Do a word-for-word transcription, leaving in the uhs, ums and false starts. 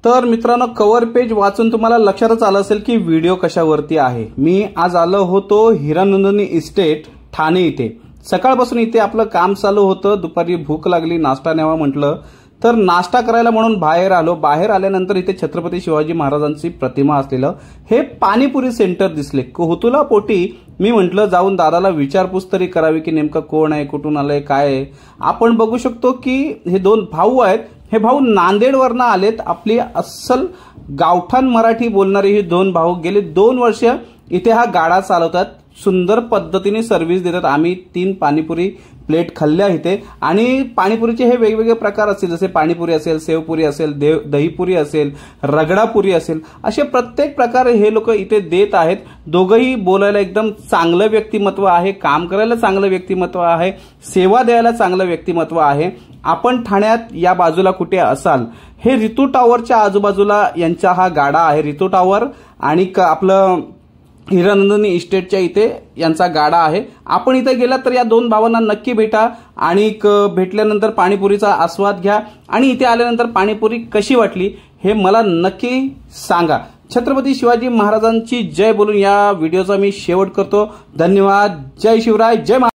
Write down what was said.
तर मित्रांनो, cover page वाचून तुम्हाला लक्षातच आलं असेल की व्हिडिओ कशावरती आहे। मी आज आलो होतो हिरानंदिनी इस्टेट ठाणे इथे। सकाळपासून इथे आपलं काम चालू होतं। दुपारी भूक लागली, नाश्ता न्यावा म्हटलं, तर नाश्ता करायला म्हणून बाहेर आलो। बाहेर आल्यानंतर इथे छत्रपती शिवाजी महाराजांची प्रतिमा असलेलं हे पाणीपुरी सेंटर दिसले। कुतूहला पोटी मी म्हटलं जाऊन दादाला विचारपूस तरी करावी की नेमकं कोण आहे, कुठून आलंय, काय आहे। आपण बघू शकतो की हे दोन भाऊ आहेत। हे भाऊ नांदेडवरनं आलेत। आपली अस्सल गावठाण मराठी बोलणारे हे दोन भाऊ गेले दोन वर्ष इथे हा गाडा चालवतात। सुंदर पद्धतीने सर्व्हिस देतात। आम्ही तीन पाणीपुरी प्लेट खाल्ल्या इथे आणि पाणीपुरीचे हे वेगवेगळे प्रकार असतील, जसे पाणीपुरी असेल, सेवपुरी असेल, दहीपुरी असेल, रगडापुरी असेल, असे प्रत्येक प्रकार हे लोक इथे देत आहेत। दोघंही बोलायला एकदम चांगलं व्यक्तिमत्व आहे, काम करायला चांगलं व्यक्तिमत्व आहे, सेवा द्यायला चांगलं व्यक्तिमत्व आहे। आपण ठाण्यात या बाजूला कुठे असाल, हे रितू टॉवरच्या आजूबाजूला यांचा हा गाडा आहे। रितू टॉवर आणि आपलं हिरानंदिनी इस्टेटच्या इथे यांचा गाडा आहे। आपण इथे गेला तर या दोन भावांना नक्की भेटा आणि भेटल्यानंतर पाणीपुरीचा आस्वाद घ्या आणि इथे आल्यानंतर पाणीपुरी कशी वाटली हे मला नक्की सांगा। छत्रपती शिवाजी महाराजांची जय बोलून या व्हिडिओचा मी शेवट करतो। धन्यवाद। जय शिवराय, जय महाराज।